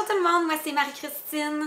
tout le monde, moi c'est Marie-Christine.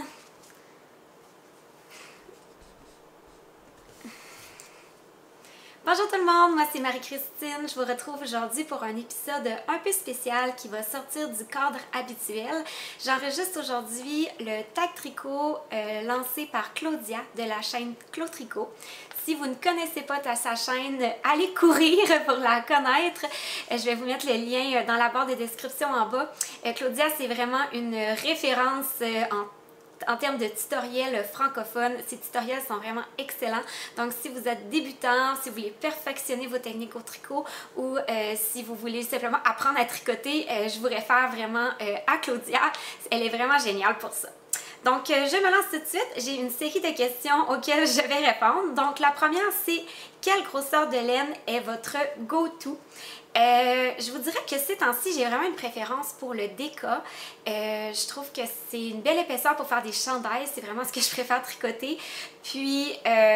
Bonjour tout le monde, moi c'est Marie-Christine. Je vous retrouve aujourd'hui pour un épisode un peu spécial qui va sortir du cadre habituel. J'enregistre aujourd'hui le tag tricot lancé par Claudia de la chaîne Clo Tricot. Si vous ne connaissez pas sa chaîne, allez courir pour la connaître. Je vais vous mettre le lien dans la barre de description en bas. Claudia, c'est vraiment une référence en termes de tutoriels francophones. Ces tutoriels sont vraiment excellents. Donc si vous êtes débutant, si vous voulez perfectionner vos techniques au tricot ou si vous voulez simplement apprendre à tricoter, je vous réfère vraiment à Claudia. Elle est vraiment géniale pour ça. Donc, je me lance tout de suite. J'ai une série de questions auxquelles je vais répondre. Donc, la première, c'est quelle grosseur de laine est votre go-to? Je vous dirais que ces temps-ci, j'ai vraiment une préférence pour le DK. Je trouve que c'est une belle épaisseur pour faire des chandails. C'est vraiment ce que je préfère tricoter. Puis,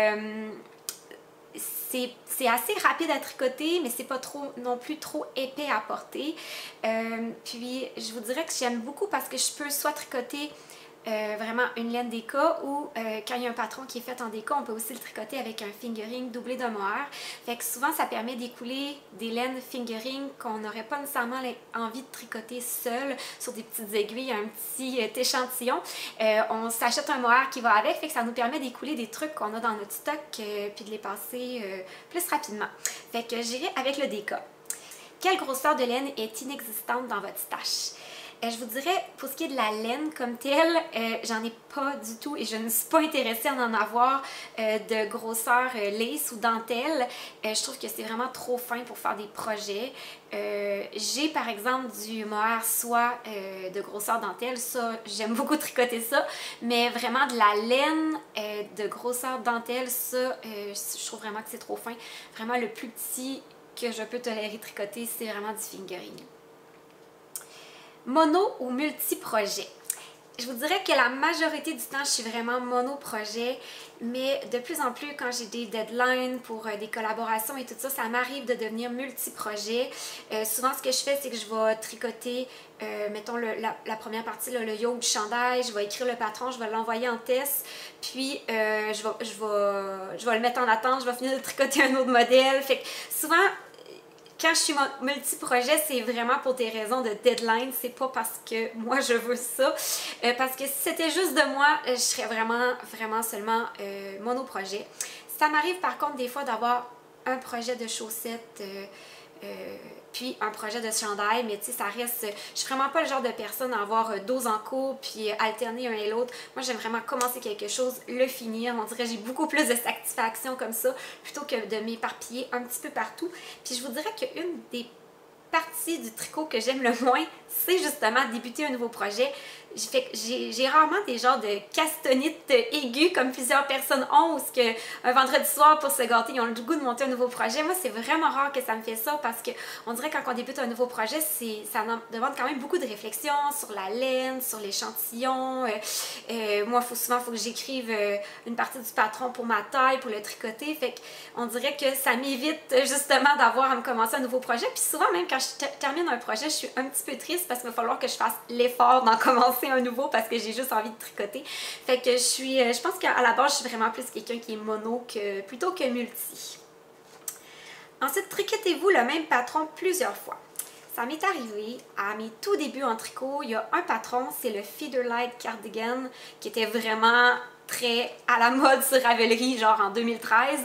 c'est assez rapide à tricoter, mais c'est pas trop non plus trop épais à porter. Puis, je vous dirais que j'aime beaucoup parce que je peux soit tricoter vraiment une laine DK ou quand il y a un patron qui est fait en DK, on peut aussi le tricoter avec un fingering doublé de mohair. Fait que souvent ça permet d'écouler des laines fingering qu'on n'aurait pas nécessairement envie de tricoter seul sur des petites aiguilles, un petit échantillon. On s'achète un mohair qui va avec, fait que ça nous permet d'écouler des trucs qu'on a dans notre stock puis de les passer plus rapidement. Fait que j'irai avec le DK. Quelle grosseur de laine est inexistante dans votre stash? Je vous dirais, pour ce qui est de la laine comme telle, j'en ai pas du tout et je ne suis pas intéressée à en avoir de grosseur lace ou dentelle. Je trouve que c'est vraiment trop fin pour faire des projets. J'ai par exemple du mohair soie de grosseur dentelle, ça j'aime beaucoup tricoter ça, mais vraiment de la laine de grosseur dentelle, ça je trouve vraiment que c'est trop fin. Vraiment le plus petit que je peux tolérer tricoter, c'est vraiment du fingering. Mono ou multi-projet? Je vous dirais que la majorité du temps, je suis vraiment mono-projet, mais de plus en plus, quand j'ai des deadlines pour des collaborations et tout ça, ça m'arrive de devenir multi-projet. Souvent, ce que je fais, c'est que je vais tricoter, mettons, la première partie, là, le yoke du chandail, je vais écrire le patron, je vais l'envoyer en test, puis je vais le mettre en attente, je vais finir de tricoter un autre modèle. Fait que souvent, quand je suis multi-projet, c'est vraiment pour des raisons de deadline, c'est pas parce que moi je veux ça. Parce que si c'était juste de moi, je serais vraiment seulement monoprojet. Ça m'arrive par contre des fois d'avoir un projet de chaussettes, puis un projet de chandail, mais tu sais, ça reste... Je suis vraiment pas le genre de personne à avoir 12 en cours puis alterner un et l'autre. Moi, j'aime vraiment commencer quelque chose, le finir. On dirait que j'ai beaucoup plus de satisfaction comme ça, plutôt que de m'éparpiller un petit peu partout. Puis je vous dirais qu'une des partie du tricot que j'aime le moins, c'est justement débuter un nouveau projet. J'ai rarement des genres de castonites aigus comme plusieurs personnes ont, où un vendredi soir pour se gâter, ils ont le goût de monter un nouveau projet. Moi, c'est vraiment rare que ça me fait ça parce qu'on dirait que quand on débute un nouveau projet, ça demande quand même beaucoup de réflexion sur la laine, sur l'échantillon. Moi, souvent, il faut que j'écrive une partie du patron pour ma taille, pour le tricoter. Fait qu'on dirait que ça m'évite justement d'avoir à me commencer un nouveau projet. Puis souvent, même quand je termine un projet, je suis un petit peu triste parce qu'il va falloir que je fasse l'effort d'en commencer un nouveau parce que j'ai juste envie de tricoter. Fait que je pense qu'à la base, je suis vraiment plus quelqu'un qui est mono plutôt que multi. Ensuite, tricotez-vous le même patron plusieurs fois? Ça m'est arrivé à mes tout débuts en tricot. Il y a un patron, c'est le Featherlight Cardigan, qui était vraiment très à la mode sur Ravelry, genre en 2013,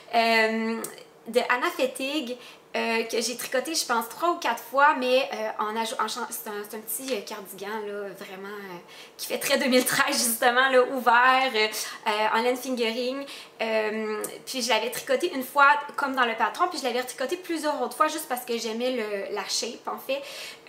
de Anna Fettig. Que j'ai tricoté, je pense, 3 ou 4 fois, mais c'est un petit cardigan, là, vraiment, qui fait très 2013, justement, là, ouvert, en laine fingering. Puis je l'avais tricoté une fois, comme dans le patron, puis je l'avais tricoté plusieurs autres fois, juste parce que j'aimais la shape, en fait,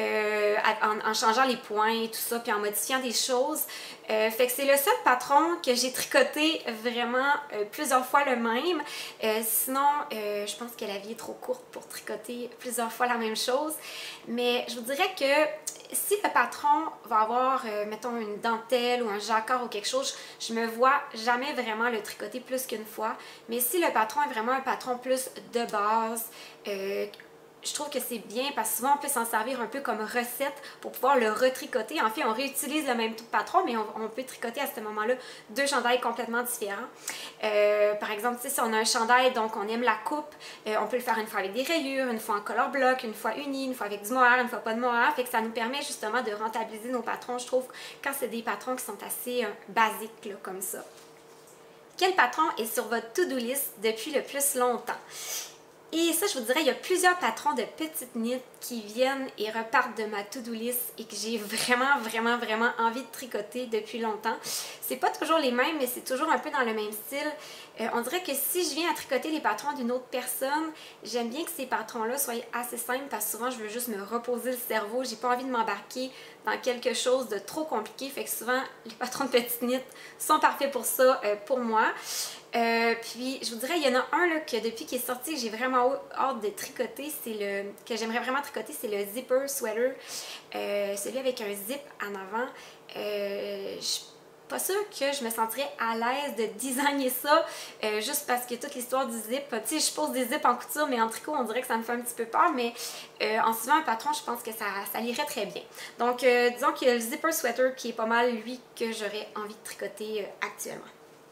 en changeant les points et tout ça, puis en modifiant des choses. Fait que c'est le seul patron que j'ai tricoté vraiment plusieurs fois le même. Sinon, je pense que la vie est trop courte pour tricoter plusieurs fois la même chose. Mais je vous dirais que si le patron va avoir, mettons, une dentelle ou un jacquard ou quelque chose, je me vois jamais vraiment le tricoter plus qu'une fois. Mais si le patron est vraiment un patron plus de base, je trouve que c'est bien parce que souvent on peut s'en servir un peu comme recette pour pouvoir le retricoter. En fait, on réutilise le même patron, mais on peut tricoter à ce moment-là deux chandails complètement différents. Par exemple, si on a un chandail, donc on aime la coupe, on peut le faire une fois avec des rayures, une fois en color block, une fois uni, une fois avec du mohair, une fois pas de mohair. Fait que ça nous permet justement de rentabiliser nos patrons, je trouve, quand c'est des patrons qui sont assez basiques là, comme ça. Quel patron est sur votre to-do list depuis le plus longtemps? Et ça, je vous dirais, il y a plusieurs patrons de petites knits qui viennent et repartent de ma to-do list et que j'ai vraiment envie de tricoter depuis longtemps. C'est pas toujours les mêmes, mais c'est toujours un peu dans le même style. On dirait que si je viens à tricoter les patrons d'une autre personne, j'aime bien que ces patrons-là soient assez simples parce que souvent, je veux juste me reposer le cerveau. J'ai pas envie de m'embarquer dans quelque chose de trop compliqué. Fait que souvent, les patrons de petites knits sont parfaits pour ça, pour moi. Puis je vous dirais, il y en a un là, que depuis qu'il est sorti, que j'ai vraiment hâte de tricoter, que j'aimerais vraiment tricoter, c'est le zipper sweater, celui avec un zip en avant. Je suis pas sûre que je me sentirais à l'aise de designer ça, juste parce que toute l'histoire du zip, tu sais, je pose des zips en couture, mais en tricot, on dirait que ça me fait un petit peu peur, mais en suivant un patron, je pense que ça irait très bien. Donc, disons qu'il y a le zipper sweater qui est pas mal lui que j'aurais envie de tricoter actuellement.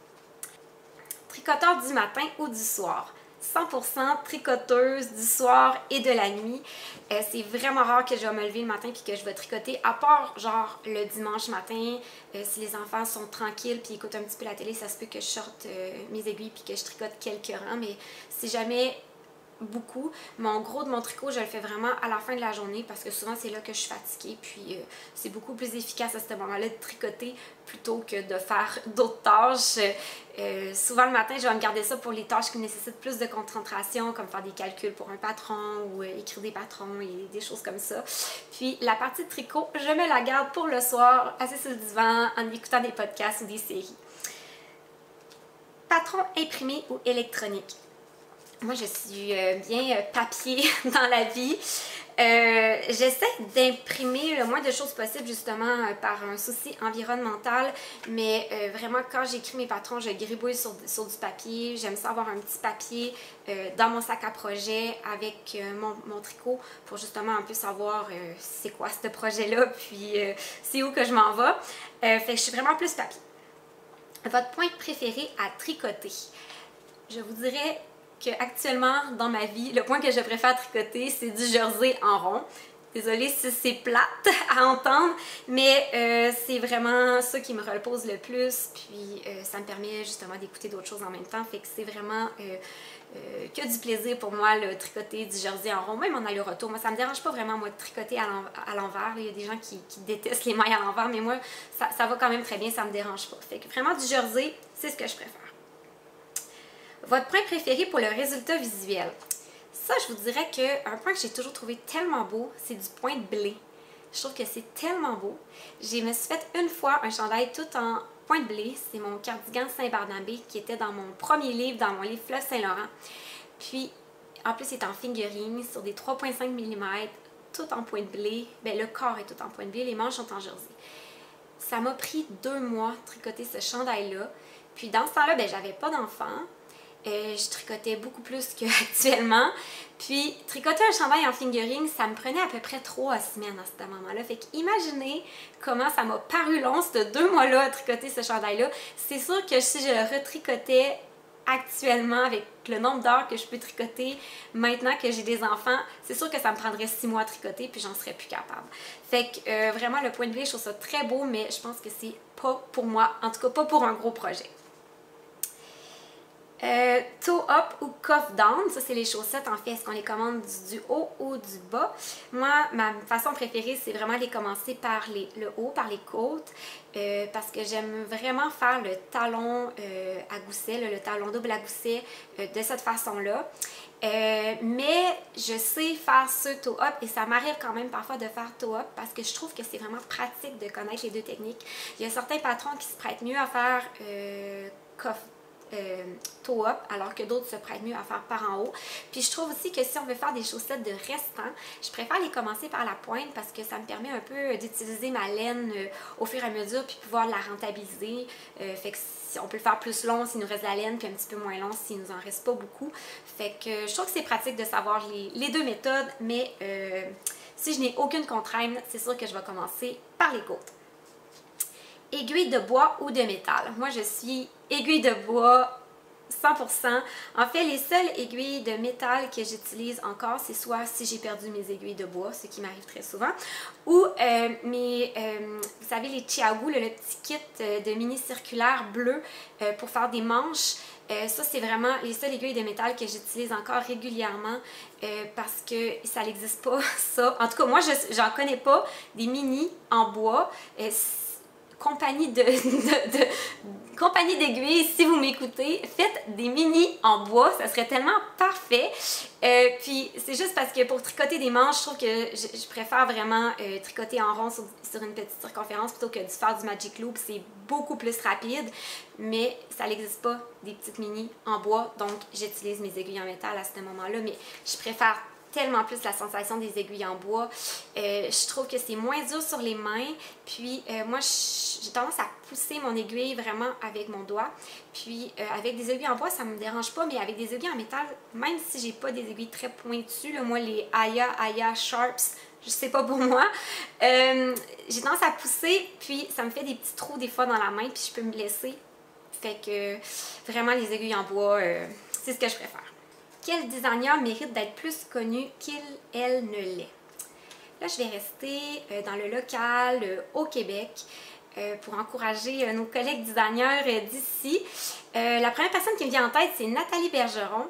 Tricoteur du matin ou du soir. 100% tricoteuse du soir et de la nuit. C'est vraiment rare que je vais me lever le matin puis que je vais tricoter, à part genre le dimanche matin, si les enfants sont tranquilles puis écoutent un petit peu la télé, ça se peut que je sorte mes aiguilles puis que je tricote quelques rangs, mais si jamais beaucoup. Mon gros de mon tricot, je le fais vraiment à la fin de la journée parce que souvent c'est là que je suis fatiguée, puis c'est beaucoup plus efficace à ce moment-là de tricoter plutôt que de faire d'autres tâches. Souvent le matin, je vais me garder ça pour les tâches qui nécessitent plus de concentration, comme faire des calculs pour un patron ou écrire des patrons et des choses comme ça. Puis la partie de tricot, je me la garde pour le soir, assis sur le divan, en écoutant des podcasts ou des séries. Patron imprimé ou électronique? Moi, je suis bien papier dans la vie. J'essaie d'imprimer le moins de choses possible justement par un souci environnemental, mais vraiment quand j'écris mes patrons, je gribouille sur du papier. J'aime ça avoir un petit papier dans mon sac à projet avec mon tricot pour justement un peu savoir c'est quoi ce projet-là, puis c'est où que je m'en vais. Fait que je suis vraiment plus papier. Votre point préféré à tricoter? Je vous dirais actuellement dans ma vie, le point que je préfère tricoter, c'est du jersey en rond. Désolée si c'est plate à entendre, mais c'est vraiment ça qui me repose le plus, puis ça me permet justement d'écouter d'autres choses en même temps, fait que c'est vraiment que du plaisir pour moi, le tricoter du jersey en rond, même en aller-retour. Moi, ça me dérange pas vraiment, moi, de tricoter à l'envers. Il y a des gens qui détestent les mailles à l'envers, mais moi, ça va quand même très bien, ça me dérange pas. Fait que vraiment, du jersey, c'est ce que je préfère. Votre point préféré pour le résultat visuel? Ça, je vous dirais qu'un point que j'ai toujours trouvé tellement beau, c'est du point de blé. Je trouve que c'est tellement beau. Je me suis fait une fois un chandail tout en point de blé. C'est mon cardigan Saint-Barnabé qui était dans mon premier livre, dans mon livre Fleuve Saint-Laurent. Puis, en plus, c'est en fingering sur des 3,5 mm, tout en point de blé. Bien, le corps est tout en point de blé, les manches sont en jersey. Ça m'a pris 2 mois de tricoter ce chandail-là. Puis, dans ce temps-là, ben, j'avais pas d'enfant. Je tricotais beaucoup plus qu'actuellement. Puis, tricoter un chandail en fingering, ça me prenait à peu près 3 semaines à ce moment-là. Fait qu'imaginez comment ça m'a paru long, ces 2 mois-là, à tricoter ce chandail-là. C'est sûr que si je le retricotais actuellement, avec le nombre d'heures que je peux tricoter, maintenant que j'ai des enfants, c'est sûr que ça me prendrait 6 mois à tricoter, puis j'en serais plus capable. Fait que vraiment, le point de blé, je trouve ça très beau, mais je pense que c'est pas pour moi, en tout cas pas pour un gros projet. Toe up ou cuff down, ça c'est les chaussettes en fait, est-ce qu'on les commande du haut ou du bas? Moi, ma façon préférée c'est vraiment les commencer par le haut, par les côtes, parce que j'aime vraiment faire le talon à gousset, le talon double à gousset de cette façon-là. Mais je sais faire ce toe up et ça m'arrive quand même parfois de faire toe up parce que je trouve que c'est vraiment pratique de connaître les deux techniques. Il y a certains patrons qui se prêtent mieux à faire toe-up, alors que d'autres se prêtent mieux à faire par en haut. Puis je trouve aussi que si on veut faire des chaussettes de restant, je préfère les commencer par la pointe parce que ça me permet un peu d'utiliser ma laine au fur et à mesure puis pouvoir la rentabiliser. Fait que si on peut le faire plus long s'il nous reste de la laine puis un petit peu moins long s'il nous en reste pas beaucoup. Fait que je trouve que c'est pratique de savoir les deux méthodes, mais si je n'ai aucune contrainte, c'est sûr que je vais commencer par les côtes. Aiguille de bois ou de métal. Moi, je suis aiguille de bois 100%. En fait, les seules aiguilles de métal que j'utilise encore, c'est soit si j'ai perdu mes aiguilles de bois, ce qui m'arrive très souvent, ou vous savez, les Chiaogu, le petit kit de mini circulaire bleu pour faire des manches. Ça, c'est vraiment les seules aiguilles de métal que j'utilise encore régulièrement parce que ça n'existe pas, ça. En tout cas, moi, j'en connais pas des mini en bois. Compagnie d'aiguilles, si vous m'écoutez, faites des mini en bois, ça serait tellement parfait. Puis c'est juste parce que pour tricoter des manches, je trouve que je préfère vraiment tricoter en rond sur une petite circonférence plutôt que de faire du magic loop, c'est beaucoup plus rapide, mais ça n'existe pas des petites mini en bois, donc j'utilise mes aiguilles en métal à ce moment-là, mais je préfère tellement plus la sensation des aiguilles en bois. Je trouve que c'est moins dur sur les mains. Puis moi, j'ai tendance à pousser mon aiguille vraiment avec mon doigt. Puis avec des aiguilles en bois, ça me dérange pas, mais avec des aiguilles en métal, même si j'ai pas des aiguilles très pointues, là, moi les Aya Sharps, je sais pas pour moi, j'ai tendance à pousser, puis ça me fait des petits trous des fois dans la main, puis je peux me blesser. Fait que vraiment les aiguilles en bois, c'est ce que je préfère. Quel designer mérite d'être plus connu qu'elle ne l'est? Là, je vais rester dans le local au Québec pour encourager nos collègues designers d'ici. La première personne qui me vient en tête, c'est Nathalie Bergeron.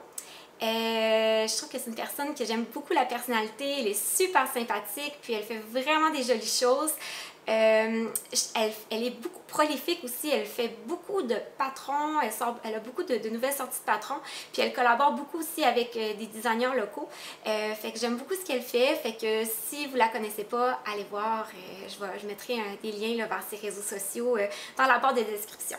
Je trouve que c'est une personne que j'aime beaucoup la personnalité, elle est super sympathique, puis elle fait vraiment des jolies choses. Elle est beaucoup prolifique aussi, elle fait beaucoup de patrons, elle a beaucoup de nouvelles sorties de patrons, puis elle collabore beaucoup aussi avec des designers locaux. Fait que j'aime beaucoup ce qu'elle fait, fait que si vous la connaissez pas, allez voir, je mettrai des liens là, vers ses réseaux sociaux dans la barre de description.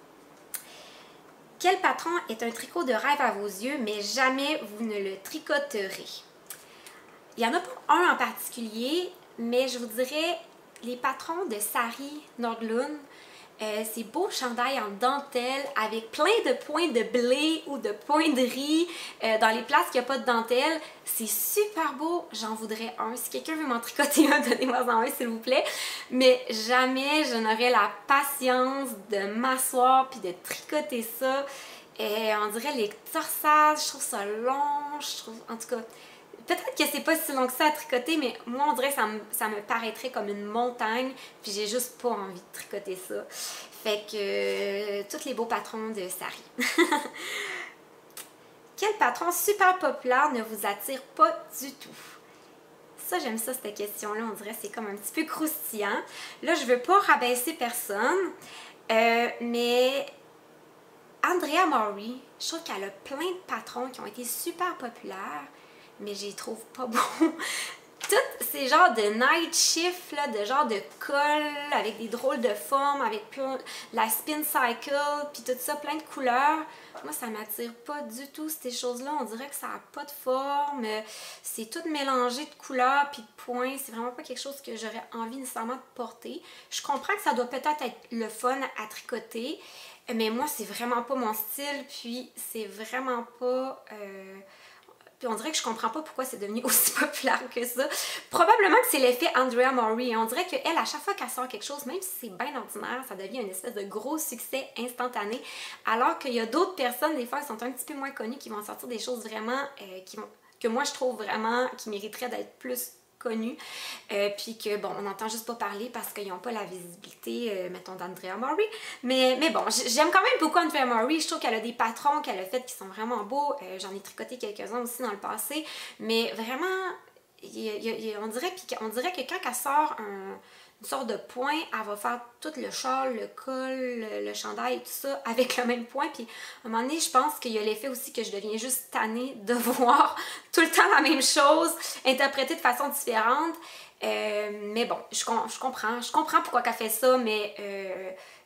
Quel patron est un tricot de rêve à vos yeux, mais jamais vous ne le tricoterez? Il n'y en a pas un en particulier, mais je vous dirais les patrons de Sari Nordlund, ces beaux chandails en dentelle avec plein de points de blé ou de points de riz dans les places qu'il n'y a pas de dentelle. C'est super beau, j'en voudrais un. Si quelqu'un veut m'en tricoter un, donnez-moi-en un s'il vous plaît. Mais jamais je n'aurais la patience de m'asseoir puis de tricoter ça. On dirait les torsages, je trouve ça long, je trouve, en tout cas... Peut-être que c'est pas si long que ça à tricoter, mais moi, on dirait que ça me paraîtrait comme une montagne, puis j'ai juste pas envie de tricoter ça. Fait que tous les beaux patrons de Sari. Quel patron super populaire ne vous attire pas du tout? Ça, j'aime ça, cette question-là. On dirait que c'est comme un petit peu croustillant. Là, je veux pas rabaisser personne, mais Andrea Mori, je trouve qu'elle a plein de patrons qui ont été super populaires, mais je les trouve pas bons. Tous ces genres de night shift, là, de genre de colle avec des drôles de formes, avec plein, la spin cycle, puis tout ça, plein de couleurs. Moi, ça m'attire pas du tout, ces choses-là. On dirait que ça n'a pas de forme. C'est tout mélangé de couleurs puis de points. C'est vraiment pas quelque chose que j'aurais envie nécessairement de porter. Je comprends que ça doit peut-être être le fun à tricoter, mais moi, c'est vraiment pas mon style, puis c'est vraiment pas... Puis on dirait que je comprends pas pourquoi c'est devenu aussi populaire que ça. Probablement que c'est l'effet Andrea Mori. On dirait qu'elle, à chaque fois qu'elle sort quelque chose, même si c'est bien ordinaire, ça devient une espèce de gros succès instantané. Alors qu'il y a d'autres personnes, des fois, qui sont un petit peu moins connues, qui vont sortir des choses vraiment, que moi je trouve vraiment, qui mériteraient d'être plus connues. Puis que, bon, on n'entend juste pas parler parce qu'ils n'ont pas la visibilité, mettons, d'Andrea Mori. Mais bon, j'aime quand même beaucoup Andrea Mori. Je trouve qu'elle a des patrons qu'elle a fait qui sont vraiment beaux. J'en ai tricoté quelques-uns aussi dans le passé. Mais vraiment, on dirait que quand elle sort une sorte de point, elle va faire tout le châle, le col, le chandail, tout ça avec le même point. Puis à un moment donné, je pense qu'il y a l'effet aussi que je deviens juste tannée de voir tout le temps la même chose, interprétée de façon différente. Mais bon, je comprends pourquoi elle fait ça, mais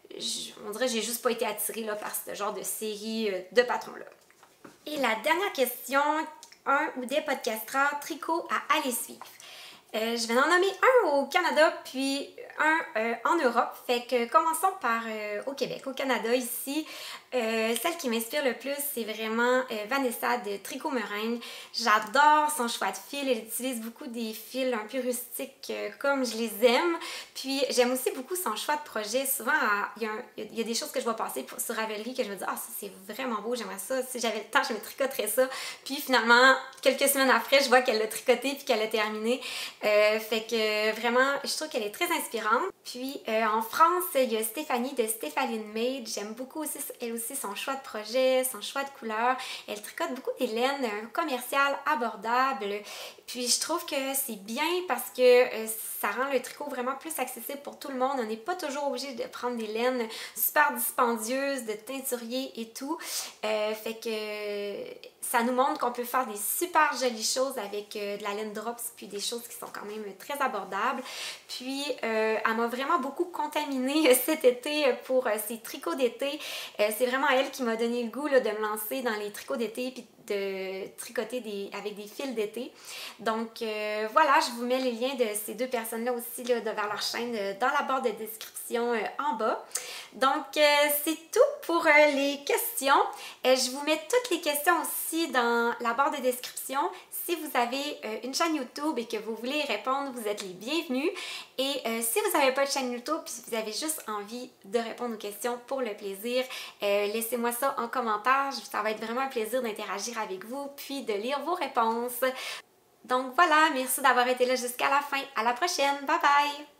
on dirait que j'ai juste pas été attirée là, par ce genre de série de patrons-là. Et la dernière question, un ou des podcasteurs tricot à aller suivre. Je vais en nommer un au Canada puis un en Europe. Fait que commençons par au Québec. Au Canada, ici, celle qui m'inspire le plus, c'est vraiment Vanessa de Tricot Meringue. J'adore son choix de fil. Elle utilise beaucoup des fils un peu rustiques comme je les aime. Puis j'aime aussi beaucoup son choix de projet. Souvent, il y a des choses que je vois passer sur Ravelry que je me dis « Ah, ça c'est vraiment beau, j'aimerais ça. Si j'avais le temps, je me tricoterais ça. » Puis finalement, quelques semaines après, je vois qu'elle l'a tricoté puis qu'elle l'a terminé. Fait que vraiment, je trouve qu'elle est très inspirante. Puis en France, il y a Stéphanie de Stéphanie Made. J'aime beaucoup aussi, elle aussi, son choix de projet, son choix de couleur. Elle tricote beaucoup des laines commerciales abordables. Puis je trouve que c'est bien parce que ça rend le tricot vraiment plus accessible pour tout le monde. On n'est pas toujours obligé de prendre des laines super dispendieuses, de teinturier et tout. Fait que ça nous montre qu'on peut faire des super jolies choses avec de la laine drops puis des choses qui sont quand même très abordables. Puis elle m'a vraiment beaucoup contaminée cet été pour ses tricots d'été. C'est vraiment elle qui m'a donné le goût là, de me lancer dans les tricots d'été puis de tricoter avec des fils d'été. Donc voilà, je vous mets les liens de ces deux personnes-là aussi là, vers leur chaîne dans la barre de description en bas. Donc c'est tout pour les questions. Je vous mets toutes les questions aussi dans la barre de description. Si vous avez une chaîne YouTube et que vous voulez y répondre, vous êtes les bienvenus. Et si vous n'avez pas de chaîne YouTube et si vous avez juste envie de répondre aux questions pour le plaisir, laissez-moi ça en commentaire. Ça va être vraiment un plaisir d'interagir avec vous puis de lire vos réponses. Donc voilà, merci d'avoir été là jusqu'à la fin. À la prochaine. Bye bye!